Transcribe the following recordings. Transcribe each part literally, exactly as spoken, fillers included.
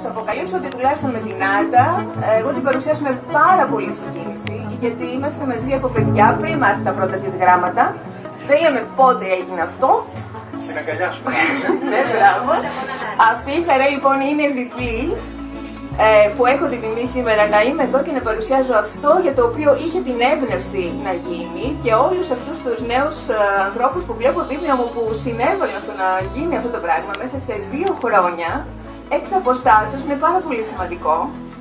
σας αποκαλύψω ότι τουλάχιστον με την Άντα, εγώ την παρουσιάσω με πάρα πολύ συγκίνηση, γιατί είμαστε μαζί από παιδιά πριν μάθει τα πρώτα της γράμματα. Δεν λέμε πότε έγινε αυτό. Στην αγκαλιά σου. Ναι, μπράβο. Αυτή η χαρά λοιπόν είναι διπλή, ε, που έχω την τιμή σήμερα να είμαι εδώ και να παρουσιάζω αυτό για το οποίο είχε την έμπνευση να γίνει και όλους αυτούς τους νέους ε, ανθρώπους που βλέπω δίπλα μου που συνέβαλαν στο να γίνει αυτό το πράγμα μέσα σε δύο χρόνια, εξ αποστάσεως, είναι πάρα πολύ σημαντικό.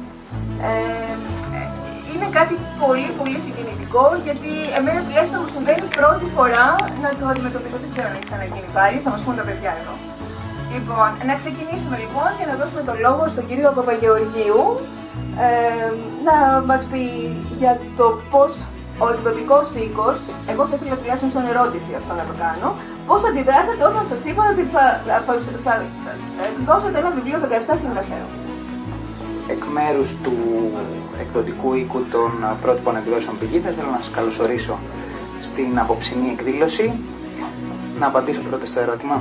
Ε, είναι κάτι πολύ πολύ συγκινητικό, γιατί εμένα τουλάχιστον μου συμβαίνει πρώτη φορά να το αντιμετωπίσω. Δεν ξέρω αν έχει ξαναγίνει πάλι, θα μας πούν τα παιδιά εδώ. Λοιπόν, να ξεκινήσουμε λοιπόν και να δώσουμε το λόγο στον κύριο Παπαγεωργίου ε, να μας πει για το πώς ο εκδοτικός οίκος, εγώ θα ήθελα τουλάχιστον σαν ερώτηση αυτό να το κάνω, πώς αντιδράσατε όταν σας είπαν ότι θα, θα, θα εκδώσετε ένα βιβλίο δεκαεπτά συγγραφέων. Εκ μέρους του εκδοτικού οίκου των πρότυπων εκδόσεων Πηγή, θα ήθελα να σας καλωσορίσω στην απόψινή εκδήλωση. Να απαντήσω πρώτα στο ερώτημα.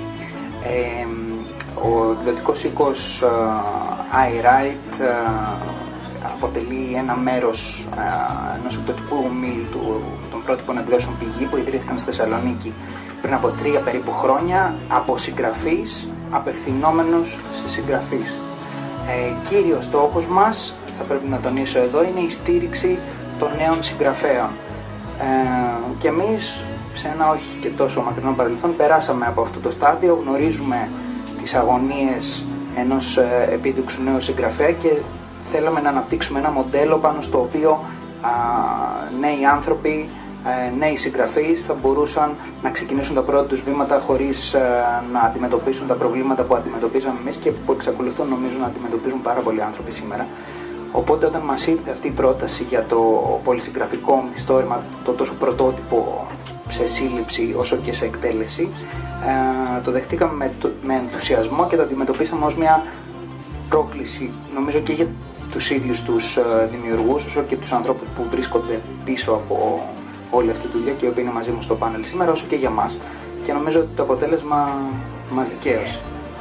Ε, ο εκδοτικός οίκος uh, iWrite uh, αποτελεί ένα μέρος uh, ενός εκδοτικού ομίλου του, των πρότυπων εκδόσεων Πηγή που ιδρύθηκαν στη Θεσσαλονίκη πριν από τρία περίπου χρόνια από συγγραφείς απευθυνόμενους σε συγγραφείς. Ε, κύριος στόχος μας, θα πρέπει να τονίσω εδώ, είναι η στήριξη των νέων συγγραφέων. Ε, και εμείς, σε ένα όχι και τόσο μακρινό παρελθόν, περάσαμε από αυτό το στάδιο, γνωρίζουμε τις αγωνίες ενός ε, επίδειξου νέου συγγραφέα και θέλαμε να αναπτύξουμε ένα μοντέλο πάνω στο οποίο α, νέοι άνθρωποι, ε, νέοι συγγραφείς θα μπορούσαν να ξεκινήσουν τα πρώτα τους βήματα χωρίς ε, να αντιμετωπίσουν τα προβλήματα που αντιμετωπίζαμε εμείς και που εξακολουθούν νομίζω να αντιμετωπίζουν πάρα πολλοί άνθρωποι σήμερα. Οπότε όταν μας ήρθε αυτή η πρόταση για το πολυσυγγραφικό μυθιστόρημα, το τόσο πρωτότυπο σε σύλληψη όσο και σε εκτέλεση, ε, το δεχτήκαμε με, το, με ενθουσιασμό και το αντιμετωπίσαμε ως μια πρόκληση, νομίζω και για τους ίδιους τους ε, δημιουργούς, όσο και τους ανθρώπους που βρίσκονται πίσω από όλη αυτή τη δουλειά και οι οποίοι είναι μαζί μου στο πάνελ σήμερα, όσο και για μας. Και νομίζω ότι το αποτέλεσμα μας δικαίωσε.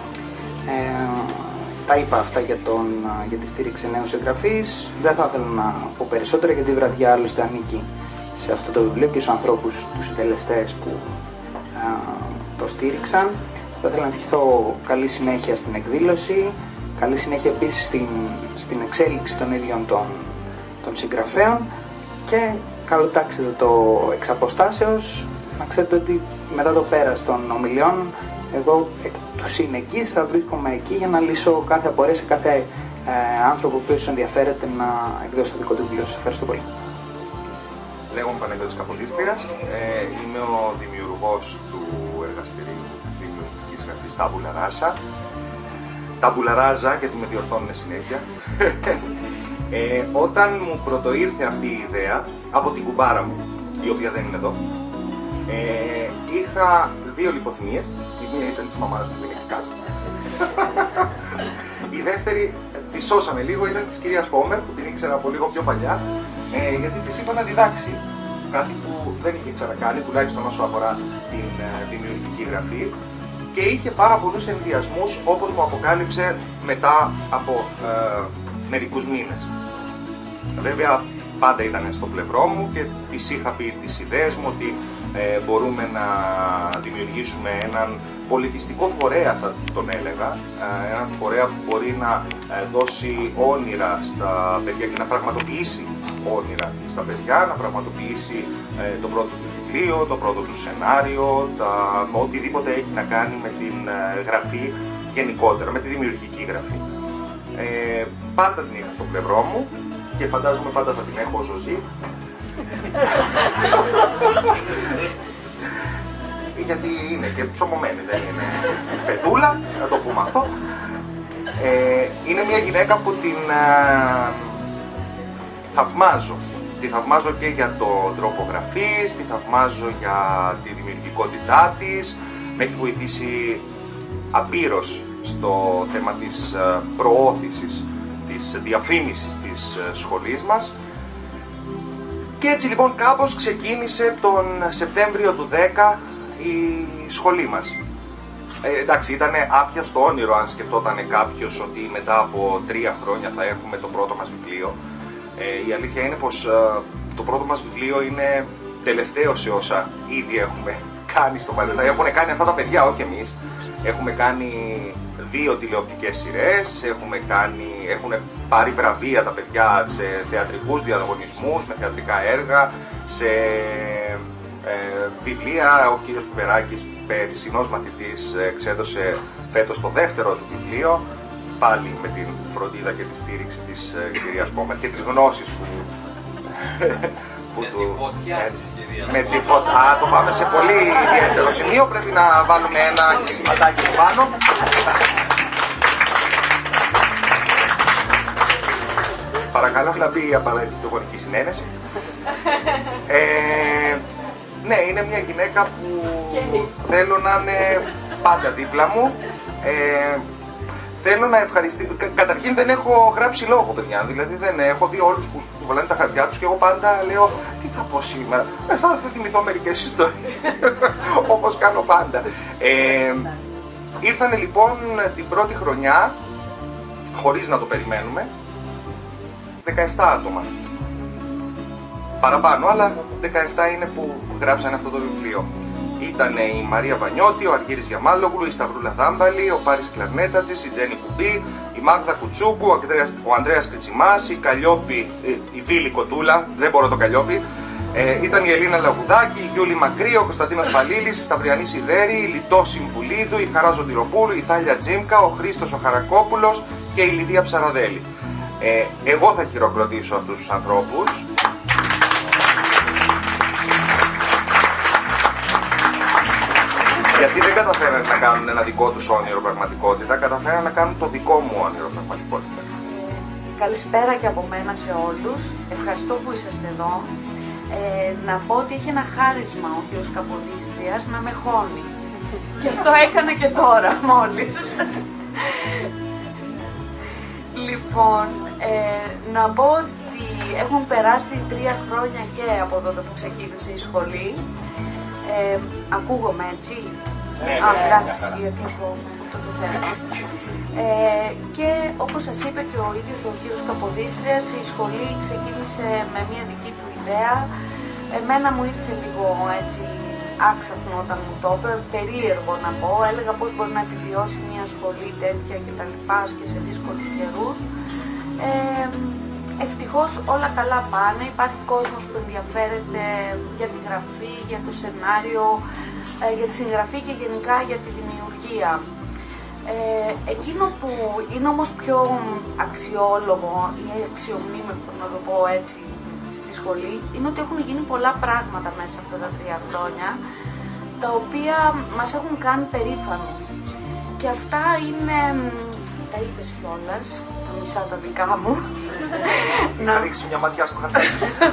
Ε, τα είπα αυτά για, τον, για τη στήριξη νέου συγγραφείς. Δεν θα ήθελα να πω περισσότερα, γιατί η βραδιά άλλωστε ανήκει σε αυτό το βιβλίο και στους ανθρώπους, τους συντελεστές που α, το στήριξαν. Θα ήθελα να ευχηθώ καλή συνέχεια στην εκδήλωση, καλή συνέχεια επίσης στην, στην εξέλιξη των ίδιων των, των συγγραφέων και καλοτάξτε το εξ αποστάσεως. Να ξέρετε ότι μετά το πέρας των ομιλιών, εγώ εκ του συνεγγύης θα βρίσκομαι εκεί για να λύσω κάθε απορία σε κάθε ε, άνθρωπο που ενδιαφέρεται να εκδώσει το δικό του βιβλίο. Σας ευχαριστώ πολύ. Λέγομαι Παναγιώτης Καπολίστριας, ε, είμαι ο δημιουργός του εργαστηρίου δημιουργικής γραφής Τάμπουλα Ράσα. Τάμπουλα Ράζα, γιατί με διορθώνουν συνέχεια. ε, όταν μου πρωτοήρθε αυτή η ιδέα, από την κουμπάρα μου, η οποία δεν είναι εδώ, ε, είχα δύο λιποθυμίες. Η μία ήταν της μαμάς μου, δεν είναι κάτω. Η δεύτερη, τη σώσαμε λίγο, ήταν της κυρίας Πόμερ, που την ήξερα από λίγο πιο παλιά, ε, γιατί της είπα να διδάξει κάτι που δεν είχε ξανακάνει, τουλάχιστον όσο αφορά την ε, δημιουργική γραφή, και είχε πάρα πολλούς ενδιασμούς, όπως μου αποκάλυψε μετά από ε, μερικούς μήνες. Βέβαια, πάντα ήταν στο πλευρό μου και της είχα πει τις ιδέες μου ότι ε, μπορούμε να δημιουργήσουμε έναν πολιτιστικό φορέα, θα τον έλεγα, ε, έναν φορέα που μπορεί να ε, δώσει όνειρα στα παιδιά και να πραγματοποιήσει όνειρα στα παιδιά, να πραγματοποιήσει ε, το πρώτο του βιβλίο, το πρώτο του σενάριο, τα, οτιδήποτε έχει να κάνει με την ε, γραφή γενικότερα, με τη δημιουργική γραφή. Ε, πάντα την είχα στο πλευρό μου και φαντάζομαι πάντα θα την έχω όσο ζει. Γιατί είναι και ψωμωμένη, δεν είναι παιδούλα, να το πούμε αυτό. Ε, είναι μια γυναίκα που την ε, θαυμάζω. Τη θαυμάζω και για τον τρόπο γραφής, τη θαυμάζω για τη δημιουργικότητά της. Με έχει βοηθήσει απείρως στο θέμα της προώθησης, της διαφήμισης της σχολής μας. Και έτσι λοιπόν κάπως ξεκίνησε τον Σεπτέμβριο του δέκα η σχολή μας. Ε, εντάξει, ήταν άπιαστο όνειρο αν σκεφτόταν κάποιος ότι μετά από τρία χρόνια θα έχουμε το πρώτο μας βιβλίο. Ε, η αλήθεια είναι πως ε, το πρώτο μας βιβλίο είναι τελευταίο σε όσα ήδη έχουμε κάνει στο παρελθόν. Έχουν κάνει αυτά τα παιδιά, όχι εμείς. Έχουμε κάνει δύο τηλεοπτικές σειρές, έχουμε κάνει, έχουν πάρει βραβεία τα παιδιά σε θεατρικούς διαγωνισμούς, με θεατρικά έργα, σε ε, βιβλία. Ο κύριος Πιπεράκης, περσινός μαθητής, εξέδωσε φέτος το δεύτερο του βιβλίο, πάλι με την φροντίδα και τη στήριξη της ε, κυρίας Πόμερ και τις γνώσεις που... που με του... τη φωτιά ε, της κυρίας με τη φωτιά. Α, το πάμε σε πολύ ιδιαίτερο σημείο, πρέπει να βάλουμε ένα κυσματάκι εδώ πάνω. Παρακαλώ να μπει η απαραίτητη γονική συνένεση. Ε, ναι, είναι μια γυναίκα που θέλω να είναι πάντα δίπλα μου. Ε, θέλω να ευχαριστήσω. Κα, καταρχήν δεν έχω γράψει λόγο, παιδιά. Δηλαδή δεν έχω δει όλους που του βαλάνε τα χαρτιά τους και εγώ πάντα λέω τι θα πω σήμερα. Ε, θα, θα θυμηθώ μερικές ιστορίες. Όπως κάνω πάντα. Ε, ήρθανε λοιπόν την πρώτη χρονιά, χωρίς να το περιμένουμε, δεκαεπτά άτομα. Παραπάνω, αλλά δεκαεπτά είναι που γράψανε αυτό το βιβλίο. Ήταν η Μαρία Βανιώτη, ο Αργύρης Γιαμάλογλου, η Σταυρούλα Δάμπαλη, ο Πάρης Κλαρνέτατζης, η Τζέννη Κουμπή, η Μάγδα Κουτσούκου, ο Ανδρέας, ο Ανδρέας Κριτσιμάς, η Καλλιόπη, η Βίλη Κοτούλα, δεν μπορώ το Καλλιόπη, ε, ήταν η Ελίνα Λαγουδάκη, η Γιούλη Μακρύ, ο Κωνσταντίνος Παλίλης, η Σταυριανή Σιδέρη, η Λιτό Συμβουλίδου, η Χαρά Ζωτηροπούλου, η Θάλια Τζίμκα, ο Χρήστος ο Χαρακόπουλος και η Λιδία Ψαραδέλη. Ε, εγώ θα χειροκροτήσω αυτούς τους ανθρώπους. Γιατί δεν καταφέρανε να κάνουν ένα δικό τους όνειρο πραγματικότητα, καταφέρανε να κάνουν το δικό μου όνειρο πραγματικότητα. Ε, καλησπέρα και από μένα σε όλους. Ευχαριστώ που είσαστε εδώ. Ε, να πω ότι έχει ένα χάρισμα ο κύριος Καποδίστριας να με χώνει. Και αυτό έκανε και τώρα μόλις. Λοιπόν, ε, να πω ότι έχουν περάσει τρία χρόνια και από τότε που ξεκίνησε η σχολή. Ε, ακούγομαι έτσι. Ναι, Α, ναι, εντάξει, ναι, γιατί έχω αυτό το θέμα. Ε, και όπως σας είπε και ο ίδιος ο κύριος Καποδίστριας, η σχολή ξεκίνησε με μια δική του ιδέα. Εμένα μου ήρθε λίγο έτσι άξαφνο όταν μου το είπε, περίεργο να πω. Έλεγα πώς μπορεί να επιβιώσει μια σχολή τέτοια και τα λοιπά και σε δύσκολους καιρούς. Ε, ευτυχώς όλα καλά πάνε, υπάρχει κόσμος που ενδιαφέρεται για τη γραφή, για το σενάριο, ε, για τη συγγραφή και γενικά για τη δημιουργία. Ε, εκείνο που είναι όμως πιο αξιόλογο ή αξιομνήμευτο, να το πω έτσι, στη σχολή, είναι ότι έχουν γίνει πολλά πράγματα μέσα αυτά τα τρία χρόνια, τα οποία μας έχουν κάνει περήφανους. Και αυτά είναι, τα είπες κιόλας, τα μισά τα δικά μου. Να ρίξει μια ματιά στο χαρτί.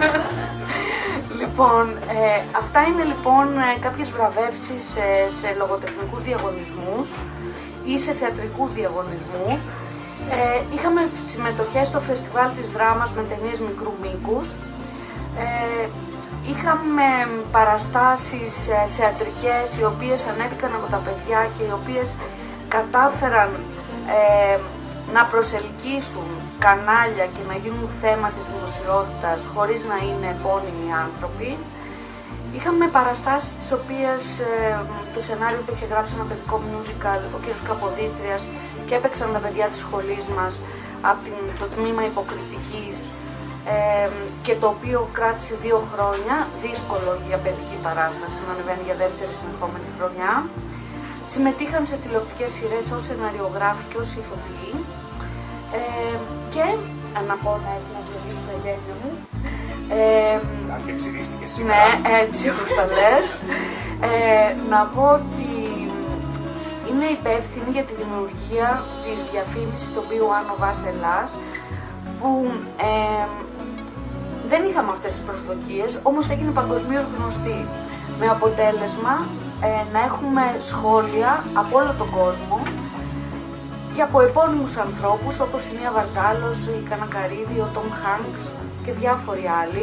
Λοιπόν, ε, αυτά είναι λοιπόν κάποιες βραβεύσεις σε, σε λογοτεχνικούς διαγωνισμούς ή σε θεατρικούς διαγωνισμούς. Ε, είχαμε συμμετοχές στο φεστιβάλ της δράμας με ταινίες μικρού μήκους. Ε, είχαμε παραστάσεις ε, θεατρικές οι οποίες ανέβηκαν από τα παιδιά και οι οποίες κατάφεραν ε, να προσελκύσουν κανάλια και να γίνουν θέμα της δημοσιότητας χωρίς να είναι επώνυμοι άνθρωποι. Είχαμε παραστάσεις τις οποίες ε, το σενάριο το είχε γράψει ένα παιδικό musical, ο κ. Καποδίστριας, και έπαιξαν τα παιδιά της σχολής μας από την, το τμήμα υποκριτικής, ε, και το οποίο κράτησε δύο χρόνια, δύσκολο για παιδική παράσταση να ανεβαίνει για δεύτερη συνεχόμενη χρονιά. Συμμετείχαν σε τηλεοπτικές σειρές ως σεναριογράφοι και ως ηθοποιοί. Ε, και, να πω έτσι να βγει τα γένια μου, ε, Αν και εξηρίστηκε σήμερα. ναι, έτσι όπως τα λες. Ε, να πω ότι είναι υπεύθυνη για τη δημιουργία της διαφήμισης των Bio Anno Vas Ελλάς, που ε, δεν είχαμε αυτές τις προσδοκίες, όμως έγινε παγκοσμίως γνωστή. Με αποτέλεσμα ε, να έχουμε σχόλια από όλο τον κόσμο και από επώνυμους ανθρώπους όπως η Μία Βαρτάλος, η Κανακαρίδη, ο Τόμ Χάνκς και διάφοροι άλλοι.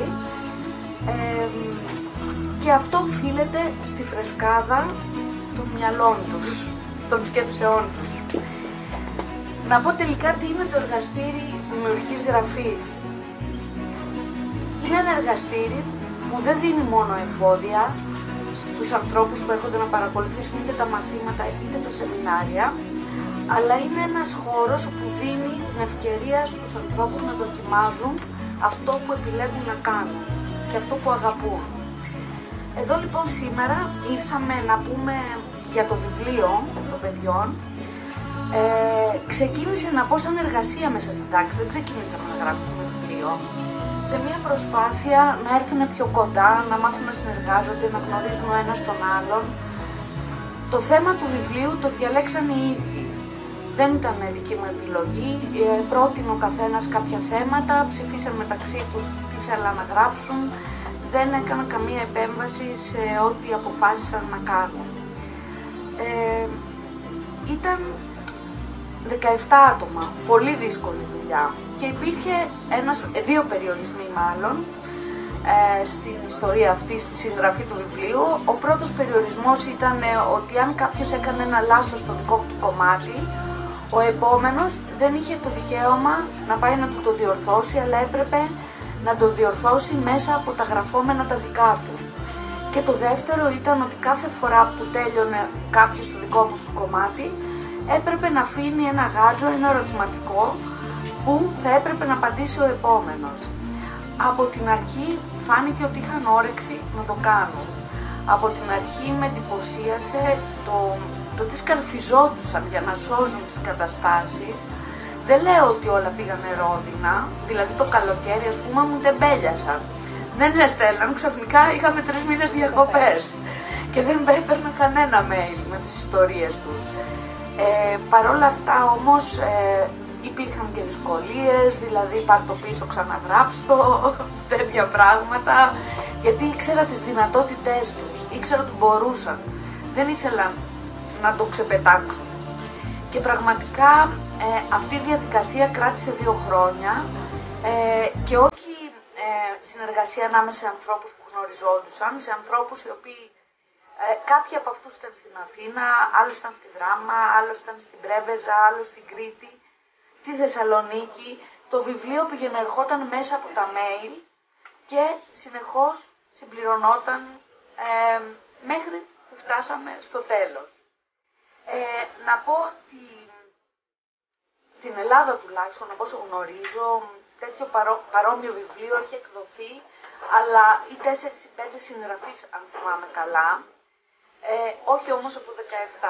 Ε, και αυτό οφείλεται στη φρεσκάδα των μυαλών τους. των σκέψεών τους. Να πω τελικά τι είναι το εργαστήρι δημιουργικής γραφής. Είναι ένα εργαστήρι που δεν δίνει μόνο εφόδια στους ανθρώπους που έρχονται να παρακολουθήσουν είτε τα μαθήματα είτε τα σεμινάρια, αλλά είναι ένας χώρος που δίνει την ευκαιρία στους ανθρώπους να δοκιμάζουν αυτό που επιλέγουν να κάνουν και αυτό που αγαπούν. Εδώ λοιπόν σήμερα ήρθαμε να πούμε για το βιβλίο των παιδιών. Ε, ξεκίνησε να πω σαν εργασία μέσα στην τάξη, δεν ξεκίνησαμε να γράψουμε βιβλίο. Σε μια προσπάθεια να έρθουν πιο κοντά, να μάθουν να συνεργάζονται, να γνωρίζουν ο ένας τον άλλον. Το θέμα του βιβλίου το διαλέξαν οι ίδιοι. Δεν ήταν δική μου επιλογή, ε, πρότεινε ο καθένας κάποια θέματα, ψηφίσαν μεταξύ τους τι θέλαν να γράψουν, δεν έκαναν καμία επέμβαση σε ό,τι αποφάσισαν να κάνουν. Ε, ήταν δεκαεπτά άτομα, πολύ δύσκολη δουλειά και υπήρχε ένας, δύο περιορισμοί μάλλον ε, στην ιστορία αυτή, στη συγγραφή του βιβλίου. Ο πρώτος περιορισμός ήταν ε, ότι αν κάποιος έκανε ένα λάθος στο δικό του κομμάτι, ο επόμενος δεν είχε το δικαίωμα να πάει να του το διορθώσει, αλλά έπρεπε να το διορθώσει μέσα από τα γραφόμενα τα δικά του. Και το δεύτερο ήταν ότι κάθε φορά που τέλειωνε κάποιος το δικό μου κομμάτι, έπρεπε να αφήνει ένα γάτζο, ένα ερωτηματικό, που θα έπρεπε να απαντήσει ο επόμενος. Από την αρχή φάνηκε ότι είχαν όρεξη να το κάνουν. Από την αρχή με εντυπωσίασε το, το τι σκαρφιζόντουσαν για να σώζουν τις καταστάσεις. Δεν λέω ότι όλα πήγανε ρόδινα, δηλαδή το καλοκαίρι ας πούμε μου τεμπέλιασαν. Δεν έστελναν, ξαφνικά είχαμε τρεις μήνες διακοπές και δεν έπαιρναν κανένα mail με τις ιστορίες τους. Ε, Παρ' όλα αυτά όμως ε, υπήρχαν και δυσκολίες, δηλαδή πάρ' το πίσω, ξαναγράψτο, τέτοια πράγματα, γιατί ήξερα τις δυνατότητές τους, ήξερα ότι μπορούσαν, δεν ήθελαν να το ξεπετάξουν. Και πραγματικά ε, αυτή η διαδικασία κράτησε δύο χρόνια ε, και όχι ε, συνεργασία ανάμεσα σε ανθρώπους που γνωριζόντουσαν, σε ανθρώπους οι οποίοι Ε, κάποιοι από αυτούς ήταν στην Αθήνα, άλλος ήταν στη Δράμα, άλλος ήταν στην Πρέβεζα, άλλος στην Κρήτη, στη Θεσσαλονίκη. Το βιβλίο πήγαινε ερχόταν μέσα από τα mail και συνεχώς συμπληρωνόταν ε, μέχρι που φτάσαμε στο τέλος. Ε, να πω ότι στην Ελλάδα τουλάχιστον, από όσο γνωρίζω, τέτοιο παρό, παρόμοιο βιβλίο έχει εκδοθεί, αλλά οι τέσσερις ή πέντε συγγραφείς, αν θυμάμαι καλά, Ε, όχι όμως από δεκαεπτά.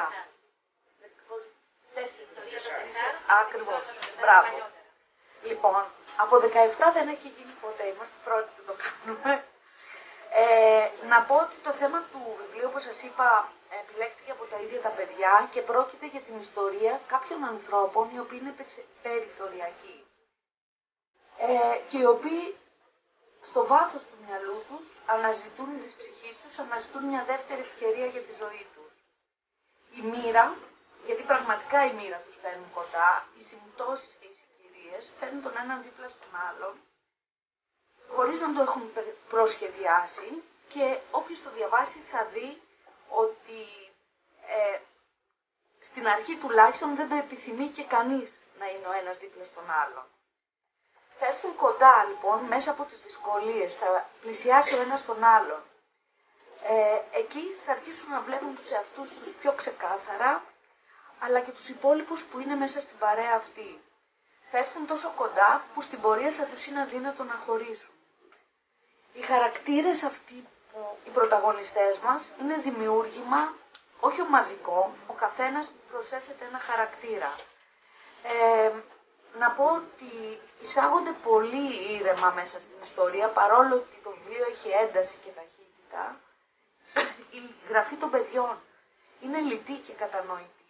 τέσσερις. Ακριβώς. Μπράβο. Λοιπόν, από δεκαεπτά δεν έχει γίνει ποτέ. Είμαστε πρώτοι που το κάνουμε. Ε, να πω ότι το θέμα του βιβλίου, όπως σας είπα, επιλέχθηκε από τα ίδια τα παιδιά και πρόκειται για την ιστορία κάποιων ανθρώπων οι οποίοι είναι περιθωριακοί. Ε, και οι οποίοι στο βάθος του μυαλού τους αναζητούν της ψυχής τους, αναζητούν μια δεύτερη ευκαιρία για τη ζωή τους. Η μοίρα, γιατί πραγματικά η μοίρα τους φέρνουν κοντά, οι συμπτώσεις και οι συγκυρίες φέρνουν τον έναν δίπλα στον άλλον, χωρίς να το έχουν προσχεδιάσει, και όποιος το διαβάσει θα δει ότι ε, στην αρχή τουλάχιστον δεν το επιθυμεί και κανείς να είναι ο ένας δίπλα στον άλλον. Θα έρθουν κοντά λοιπόν μέσα από τις δυσκολίες, θα πλησιάσει ο ένας τον άλλον. Ε, εκεί θα αρχίσουν να βλέπουν τους εαυτούς τους πιο ξεκάθαρα, αλλά και τους υπόλοιπους που είναι μέσα στην παρέα αυτή. Θα έρθουν τόσο κοντά που στην πορεία θα τους είναι αδύνατο να χωρίσουν. Οι χαρακτήρες αυτοί, που, οι πρωταγωνιστές μας, είναι δημιούργημα, όχι ομαδικό, ο καθένας προσέθεται ένα χαρακτήρα. Ε, Να πω ότι εισάγονται πολύ ήρεμα μέσα στην ιστορία, παρόλο ότι το βιβλίο έχει ένταση και ταχύτητα. Η γραφή των παιδιών είναι λιτή και κατανοητή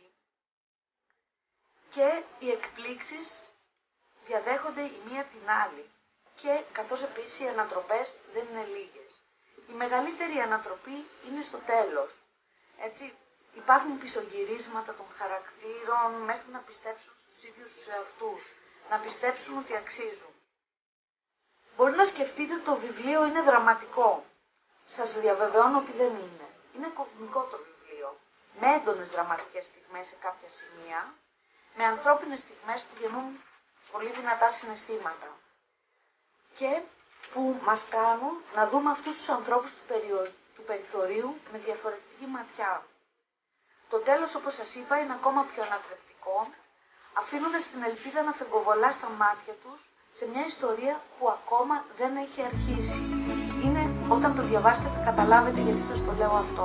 και οι εκπλήξεις διαδέχονται η μία την άλλη, και καθώς επίσης οι ανατροπές δεν είναι λίγες. Η μεγαλύτερη ανατροπή είναι στο τέλος. Έτσι, υπάρχουν πισωγυρίσματα των χαρακτήρων μέχρι να πιστέψουν στους ίδιους τους εαυτούς, να πιστέψουν ότι αξίζουν. Μπορεί να σκεφτείτε ότι το βιβλίο είναι δραματικό. Σας διαβεβαιώνω ότι δεν είναι. Είναι κωμικό το βιβλίο. με έντονες δραματικές στιγμές σε κάποια σημεία, με ανθρώπινες στιγμές που γεννούν πολύ δυνατά συναισθήματα και που μας κάνουν να δούμε αυτούς τους ανθρώπους του, περιο... του περιθωρίου με διαφορετική ματιά. Το τέλος, όπως σας είπα, είναι ακόμα πιο ανατρεπτικό, αφήνοντας την ελπίδα να φεγκοβολά στα μάτια τους σε μια ιστορία που ακόμα δεν έχει αρχίσει. Είναι, όταν το διαβάσετε θα καταλάβετε γιατί σας το λέω αυτό.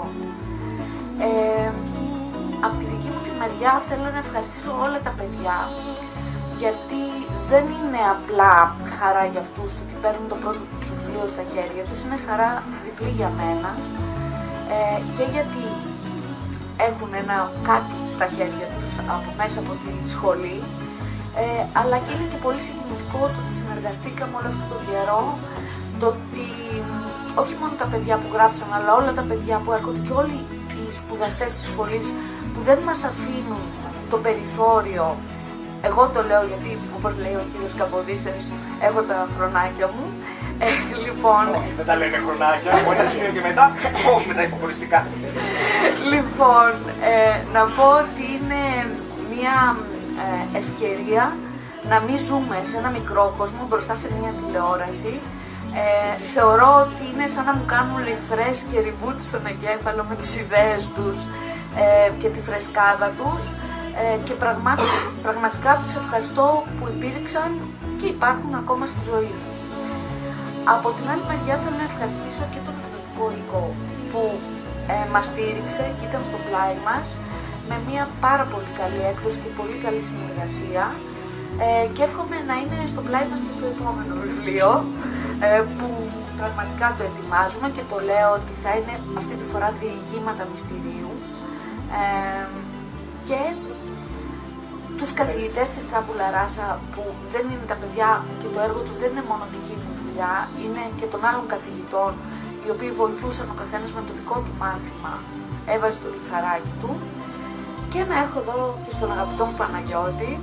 Ε, από τη δική μου τη μεριά θέλω να ευχαριστήσω όλα τα παιδιά, γιατί δεν είναι απλά χαρά για αυτούς το ότι παίρνουν το πρώτο του βιβλίο στα χέρια τους, είναι χαρά διπλή για μένα, ε, και γιατί έχουν ένα κάτι στα χέρια τους από μέσα από τη σχολή, ε, αλλά και είναι και πολύ συγκινητικό το ότι συνεργαστήκαμε όλο αυτό το καιρό, το ότι όχι μόνο τα παιδιά που γράψαν, αλλά όλα τα παιδιά που έρχονται και όλοι οι σπουδαστές της σχολής που δεν μας αφήνουν το περιθώριο. Εγώ το λέω γιατί, όπως λέει ο κύριος Καμποδίσσερης, έχω τα χρονάκια μου. Ε, λοιπόν... Όχι, δεν τα λένε χρονάκια, από ένα σημείο και μετά, όχι με τα υποκοριστικά. Λοιπόν, ε, να πω ότι είναι μια ε, ευκαιρία να μην ζούμε σε ένα μικρό κόσμο μπροστά σε μια τηλεόραση. Ε, θεωρώ ότι είναι σαν να μου κάνουν refresh και reboot στον εγκέφαλο με τις ιδέες τους ε, και τη φρεσκάδα τους, ε, και πραγματικά, πραγματικά τους ευχαριστώ που υπήρξαν και υπάρχουν ακόμα στη ζωή μου. Από την άλλη μεριά θέλω να ευχαριστήσω και τον εκδοτικό οίκο που ε, μας στήριξε και ήταν στο πλάι μας με μια πάρα πολύ καλή έκδοση και πολύ καλή συνεργασία, ε, και εύχομαι να είναι στο πλάι μας και στο επόμενο βιβλίο, ε, που πραγματικά το ετοιμάζουμε και το λέω ότι θα είναι αυτή τη φορά διηγήματα μυστηρίου, ε, και τους καθηγητές της Τάμπουλα Ράσα, που δεν είναι τα παιδιά και το έργο τους δεν είναι μόνο δική μου δουλειά, είναι και των άλλων καθηγητών οι οποίοι βοηθούσαν ο καθένας με το δικό του μάθημα, έβαζε το λιθαράκι του. Και να έρχω εδώ και στον αγαπητό μου Παναγιώτη,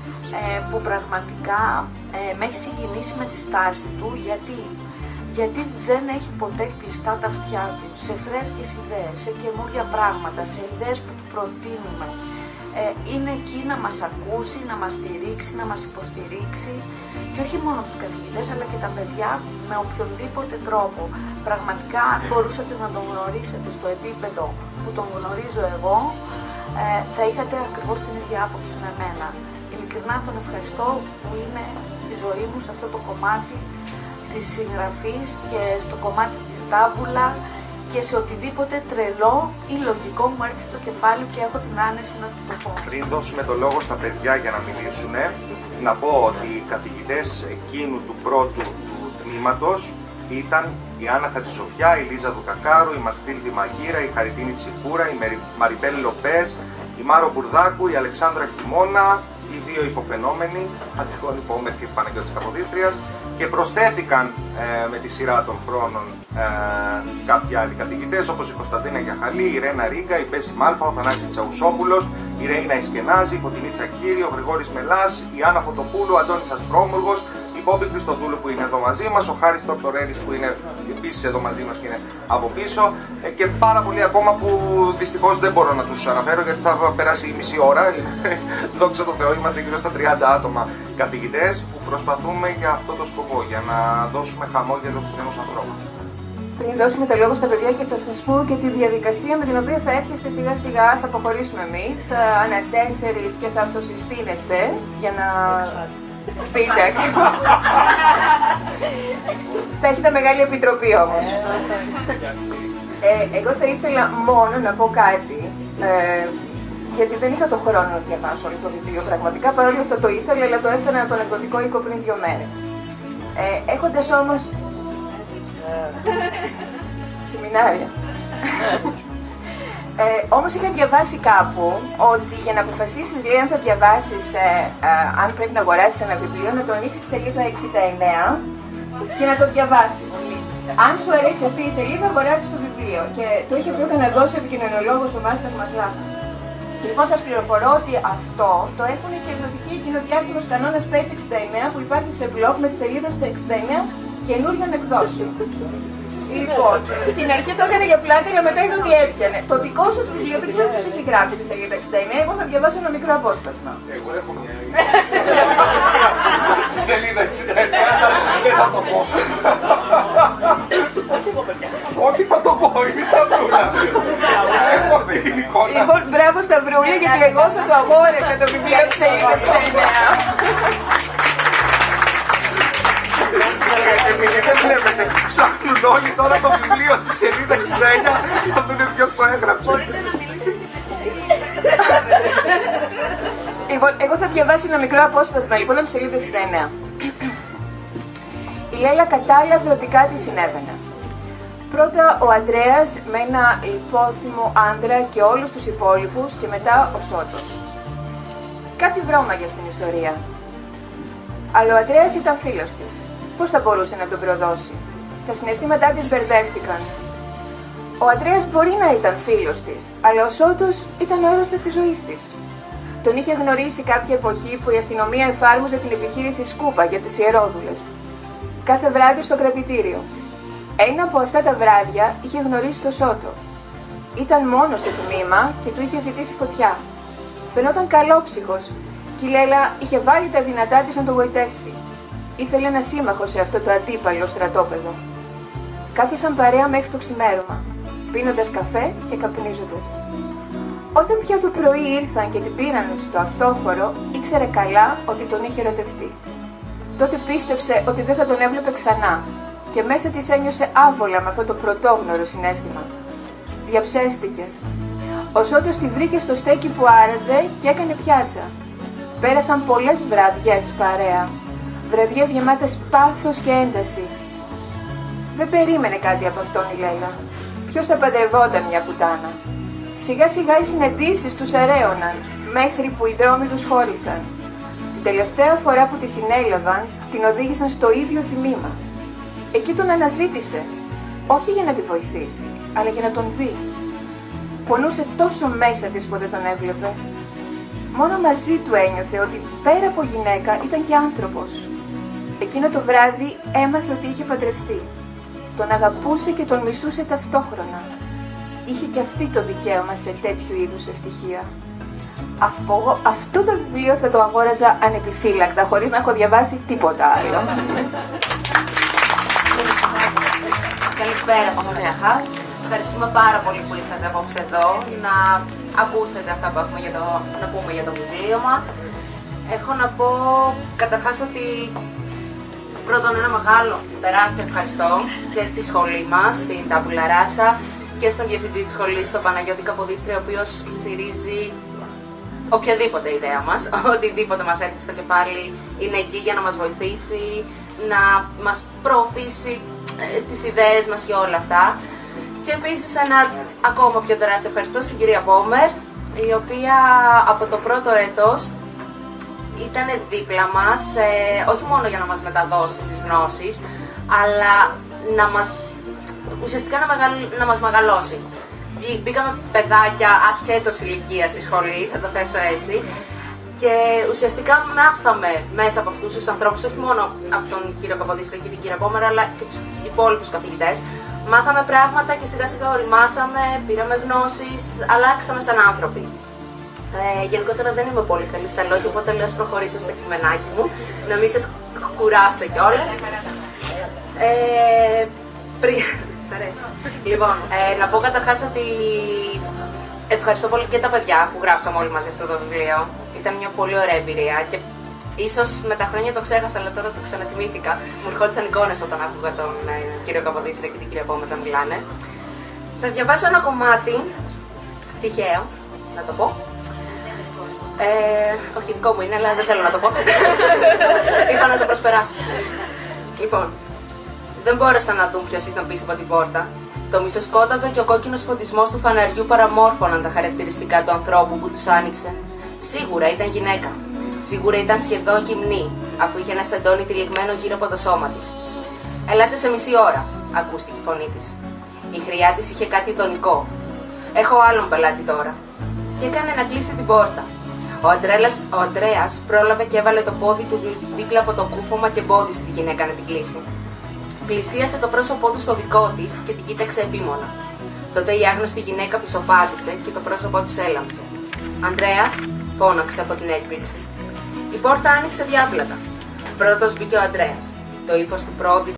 ε, που πραγματικά ε, με έχει συγκινήσει με τη στάση του, γιατί, γιατί δεν έχει ποτέ κλειστά τα αυτιά του σε φρέσκες ιδέες, σε καινούργια πράγματα, σε ιδέες που του προτείνουμε. Ε, είναι εκεί να μας ακούσει, να μας στηρίξει, να μας υποστηρίξει, και όχι μόνο τους καθηγητές αλλά και τα παιδιά με οποιονδήποτε τρόπο. Πραγματικά αν μπορούσατε να τον γνωρίσετε στο επίπεδο που τον γνωρίζω εγώ, ε, θα είχατε ακριβώς την ίδια άποψη με μένα. Ειλικρινά τον ευχαριστώ που είναι στη ζωή μου σε αυτό το κομμάτι της συγγραφής και στο κομμάτι της Τάμπουλα και σε οτιδήποτε τρελό ή λογικό μου έρθει στο κεφάλι και έχω την άνεση να του το πω. Πριν δώσουμε το λόγο στα παιδιά για να μιλήσουν, να πω ότι οι καθηγητές εκείνου του πρώτου του τμήματος ήταν η Άννα Χατζησοφιά, η Λίζα Δουκακάρου, η Μαρφίλδη Μαγείρα, η Χαριτίνη Τσιπούρα, η Μαριπέλ Λοπές, η Μάρο Μπουρδάκου, η Αλεξάνδρα Χιμώνα, οι δύο υποφαινόμενοι, Αντιγόνη Πόμερ και η Παναγιώτης Καποδίστριας, και προσθέθηκαν ε, με τη σειρά των χρόνων ε, κάποιοι άλλοι καθηγητές όπως η Κωνσταντίνα Γιαχαλή, η Ρένα Ρίγκα, η Πέση Μάλφα, ο Θανάσης Τσαουσόπουλος, η Ρέινα Ισκενάζη, η Φωτεινή Τσακύρη, ο Γρηγόρης Μελάς, η Άννα Φωτοπούλου, ο Αντώνης Αστρόμουργος, η Πόπη Χριστοδούλου που είναι εδώ μαζί μας, ο Χάρης Τορτορέλης που είναι επίσης εδώ μαζί μας και είναι από πίσω, ε, και πάρα πολλοί ακόμα που δυστυχώς δεν μπορώ να τους αναφέρω γιατί θα περάσει η μισή ώρα. Δόξα τω Θεώ, είμαστε γύρω στα τριάντα άτομα καθηγητές που προσπαθούμε για αυτό το σκοπό, για να δώσουμε χαμόγελο στους νέους ανθρώπους. Πριν δώσουμε το λόγο στα παιδιά και θα σας πω και τη διαδικασία με την οποία θα έρχεστε σιγά σιγά, θα αποχωρήσουμε εμείς ανά τέσσερις και θα αυτοσυστήνεστε για να πείτε ακριβώς. Θα έχετε μεγάλη επιτροπή όμως. Ε, εγώ θα ήθελα μόνο να πω κάτι, ε, γιατί δεν είχα το χρόνο να διαβάσω όλο το βιβλίο πραγματικά, παρόλο θα το ήθελα, αλλά το έφερα από τον εκδοτικό οίκο πριν δύο μέρες. Ε, έχοντας όμως... Σεμινάρια. Ε, όμως είχα διαβάσει κάπου ότι για να αποφασίσεις, λέει, αν θα διαβάσεις, ε, ε, αν πρέπει να αγοράσεις ένα βιβλίο, να το ανοίξεις στη σελίδα εξήντα εννέα και να το διαβάσεις. Αν σου αρέσει αυτή η σελίδα, αγοράζεις το βιβλίο. Και το είχε πει ο Καναδός επικοινωνιολόγος ο Μάρσακ Μακλάχλιν. Λοιπόν, σας πληροφορώ ότι αυτό το έχουν και εκδοτικοί κοινοδιάσημος κανόνας Page εξήντα εννέα που υπάρχει σε blog με τις σελίδες του εξήντα εννέα καινούριων εκδόσεων. Λοιπόν, στην αρχή το έκανε για πλάκα, αλλά μετά είδα ότι έπιανε. Το δικό σας βιβλίο δεν ξέρω ποιος έχει γράψει τη σελίδα εξήντα εννέα, εγώ θα διαβάσω ένα μικρό απόσπασμα. Εγώ έχω μια σελίδα εξήντα εννέα, δεν θα το πω. Όχι θα το πω, είναι η Σταυρούλα. Έχω αυτή την εικόνα. Λοιπόν, μπράβο Σταυρούλα, γιατί εγώ θα το αγόρευα το βιβλίο τη σελίδα εξήντα εννέα. Δεν βλέπετε, ψάχνουν όλοι τώρα το βιβλίο τη σελίδα εξήντα εννέα να δουν ποιος το έγραψε. Μπορείτε να μιλήσετε Λοιπόν, εγώ θα διαβάσω ένα μικρό απόσπασμα λοιπόν από τη σελίδα εξήντα εννέα. Η Έλα κατάλαβε ότι κάτι συνέβαινε. Πρώτα ο Αντρέας με ένα λιπόθυμο άντρα και όλους τους υπόλοιπους και μετά ο Σώτος. Κάτι βρώμαγε στην ιστορία. Αλλά ο Αντρέας ήταν φίλος της. Πώς θα μπορούσε να τον προδώσει? Τα συναισθήματά της μπερδεύτηκαν. Ο Αντρέας μπορεί να ήταν φίλος της, αλλά ο Σώτος ήταν ο έρωτας της ζωής της. Τον είχε γνωρίσει κάποια εποχή που η αστυνομία εφάρμοζε την επιχείρηση Σκούπα για τις ιερόδουλες. Κάθε βράδυ στο κρατητήριο. Ένα από αυτά τα βράδια είχε γνωρίσει τον Σώτο. Ήταν μόνος στο τμήμα και του είχε ζητήσει φωτιά. Φαινόταν καλόψυχος και η Λέλα είχε βάλει τα δυνατά της να τον γοητεύσει. Ήθελε ένα σύμμαχο σε αυτό το αντίπαλο στρατόπεδο. Κάθισαν παρέα μέχρι το ξημέρωμα, πίνοντας καφέ και καπνίζοντας. Όταν πια το πρωί ήρθαν και την πήραν στο αυτόφορο, ήξερε καλά ότι τον είχε ερωτευτεί. Τότε πίστεψε ότι δεν θα τον έβλεπε ξανά και μέσα της ένιωσε άβολα με αυτό το πρωτόγνωρο συναίσθημα. Διαψεύστηκε. Ο Σώτος τη βρήκε στο στέκι που άραζε και έκανε πιάτσα. Πέρασαν πολλές βραδιές παρέα. Βραδιές γεμάτες πάθος και ένταση. Δεν περίμενε κάτι από αυτόν η Λέλα. Ποιος θα παντρευόταν μια πουτάνα? Σιγά σιγά οι συναντήσεις τους αραίωναν, μέχρι που οι δρόμοι τους χώρισαν. Την τελευταία φορά που τη συνέλαβαν, την οδήγησαν στο ίδιο τμήμα. Εκεί τον αναζήτησε, όχι για να τη βοηθήσει, αλλά για να τον δει. Πονούσε τόσο μέσα της που δεν τον έβλεπε. Μόνο μαζί του ένιωθε ότι πέρα από γυναίκα ήταν και άνθρωπος. Εκείνο το βράδυ έμαθε ότι είχε παντρευτεί. Τον αγαπούσε και τον μισούσε ταυτόχρονα. Είχε και αυτή το δικαίωμα σε τέτοιου είδους ευτυχία. Αυτό, αυτό το βιβλίο θα το αγόραζα ανεπιφύλακτα, χωρίς να έχω διαβάσει τίποτα άλλο. Καλησπέρα σας καταρχάς. Ευχαριστούμε πάρα πολύ που ήρθατε απόψε εδώ να ακούσετε αυτά που έχουμε για το, να πούμε για το βιβλίο μας. Έχω να πω καταρχάς ότι πρώτον ένα μεγάλο τεράστιο ευχαριστώ και στη σχολή μας, στην Τάμπουλα Ράσα, και στον διευθυντή της σχολής, τον Παναγιώτη Καποδίστρη, ο οποίος στηρίζει οποιαδήποτε ιδέα μας, οτιδήποτε μας έρθει στο κεφάλι είναι εκεί για να μας βοηθήσει, να μας προωθήσει ε, τις ιδέες μας και όλα αυτά. Και επίσης ένα ακόμα πιο τεράστιο ευχαριστώ στην κυρία Πόμερ, η οποία από το πρώτο έτος ήταν δίπλα μας, ε, όχι μόνο για να μας μεταδώσει τις γνώσεις, αλλά να μας, ουσιαστικά να, μεγαλ, να μας μεγαλώσει. Μπήκαμε παιδάκια ασχέτως ηλικίας στη σχολή, θα το θέσω έτσι, και ουσιαστικά μάθαμε μέσα από αυτούς τους ανθρώπους, όχι μόνο από τον κύριο Καποδίστρη και την κυρία Πόμερα, αλλά και τους υπόλοιπους καθηγητές. Μάθαμε πράγματα και σιγά σιγά οριμάσαμε, πήραμε γνώσεις, αλλάξαμε σαν άνθρωποι. Ε, γενικότερα δεν είμαι πολύ καλή στα λόγια, οπότε λέω ας προχωρήσω στο κειμενάκι μου, να μην σας κουράσω κιόλας. Ε, πριν... Λοιπόν, ε, να πω καταρχάς ότι ευχαριστώ πολύ και τα παιδιά που γράψαμε όλοι μαζί αυτό το βιβλίο. Ήταν μια πολύ ωραία εμπειρία και ίσως με τα χρόνια το ξέχασα, αλλά τώρα το ξαναθυμήθηκα. Μου ερχόντουσαν εικόνες όταν άκουγα τον ε, κύριο Καποδίστρη και την κυρία Πόμερ να μιλάνε. Θα διαβάσω ένα κομμάτι, τυχαίο, να το πω. Ε, όχι δικό μου είναι, αλλά δεν θέλω να το πω. Είπα να το προσπεράσω. Λοιπόν, δεν μπόρεσαν να δουν ποιος ήταν πίσω από την πόρτα. Το μισοσκόταδο και ο κόκκινος φωτισμός του φαναριού παραμόρφωναν τα χαρακτηριστικά του ανθρώπου που τους άνοιξε. Σίγουρα ήταν γυναίκα. Σίγουρα ήταν σχεδόν γυμνή, αφού είχε ένα σεντόνι τυλιγμένο γύρω από το σώμα της. «Ελάτε σε μισή ώρα», ακούστηκε η φωνή της. Η χρειά της είχε κάτι ειδονικό. «Έχω άλλον πελάτη τώρα». Και έκανε να κλείσει την πόρτα. Ο, Αντρέλας, ο Αντρέας πρόλαβε και έβαλε το πόδι του δίπλα από το κούφωμα και εμπόδισε τη γυναίκα να την κλείσει. Πλησίασε το πρόσωπό του στο δικό της και την κοίταξε επίμονα. Τότε η άγνωστη γυναίκα πισωπάτησε και το πρόσωπό της έλαμψε. «Ανδρέα», φώναξε από την έκπληξη. Η πόρτα άνοιξε διάπλατα. Πρώτος μπήκε ο Ανδρέας. Το ύφος του πρόδι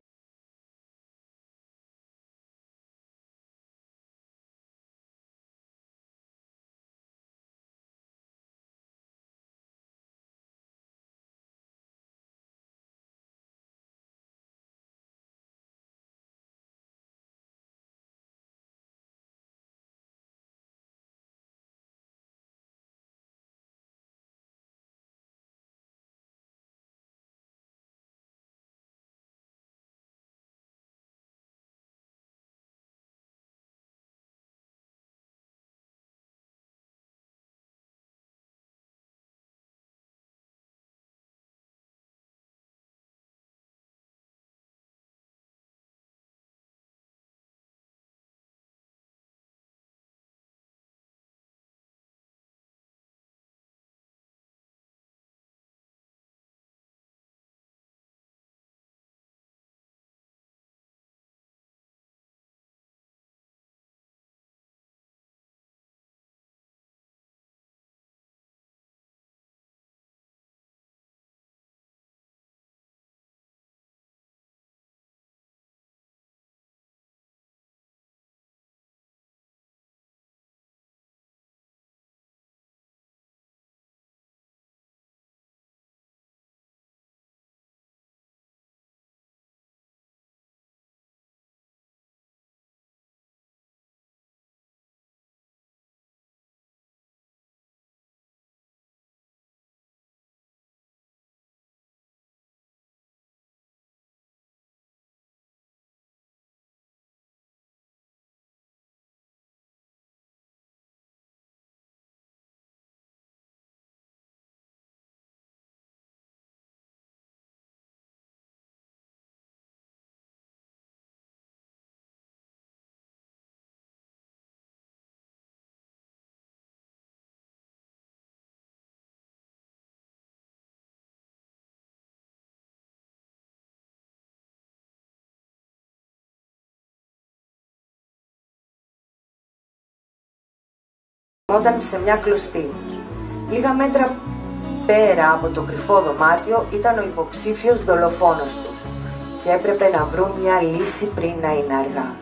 όταν σε μια κλωστή. Λίγα μέτρα πέρα από το κρυφό δωμάτιο ήταν ο υποψήφιος δολοφόνος τους και έπρεπε να βρουν μια λύση πριν να είναι αργά.